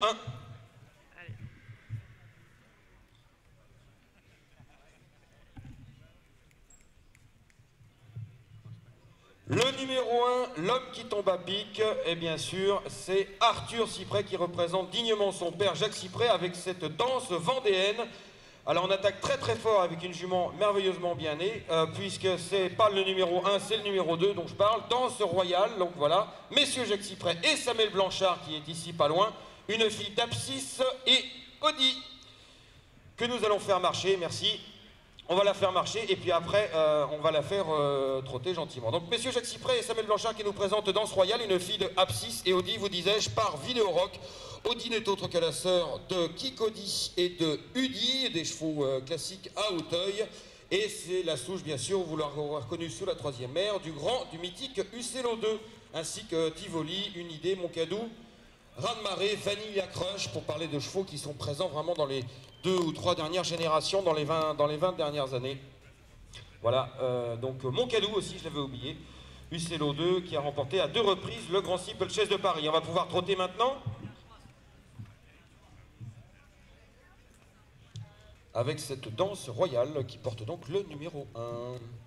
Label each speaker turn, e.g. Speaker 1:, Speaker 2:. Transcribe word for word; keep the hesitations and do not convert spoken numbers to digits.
Speaker 1: un. Le numéro un, l'homme qui tombe à pic, et bien sûr, c'est Arthur Cyprès qui représente dignement son père Jacques Cyprès avec cette danse vendéenne. Alors on attaque très très fort avec une jument merveilleusement bien née, euh, puisque c'est pas le numéro un, c'est le numéro deux, dont je parle, danse royale, donc voilà, messieurs Jacques Cyprès et Samuel Blanchard qui est ici pas loin, une fille d'Apsis et Audi, que nous allons faire marcher, merci. On va la faire marcher et puis après euh, on va la faire euh, trotter gentiment. Donc messieurs Jacques Cyprès et Samuel Blanchard qui nous présentent Danse Royale, une fille de Apsis et Audi, vous disais-je, par Vidéo Rock. Audi n'est autre que la sœur de Kikodi et de Udi, des chevaux euh, classiques à Hauteuil. Et c'est la souche, bien sûr, vous l'aurez reconnu sous la troisième mère, du grand, du mythique Uccello deux, ainsi que Tivoli, Unidée, Moncadou, Raz-de-Marée, Vanilla Crush, pour parler de chevaux qui sont présents vraiment dans les deux ou trois dernières générations, dans les vingt, dans les vingt dernières années. Voilà, euh, donc Moncadou aussi, je l'avais oublié. Uccello deux qui a remporté à deux reprises le Grand Steeplechase de Paris. On va pouvoir trotter maintenant avec cette danse royale qui porte donc le numéro un.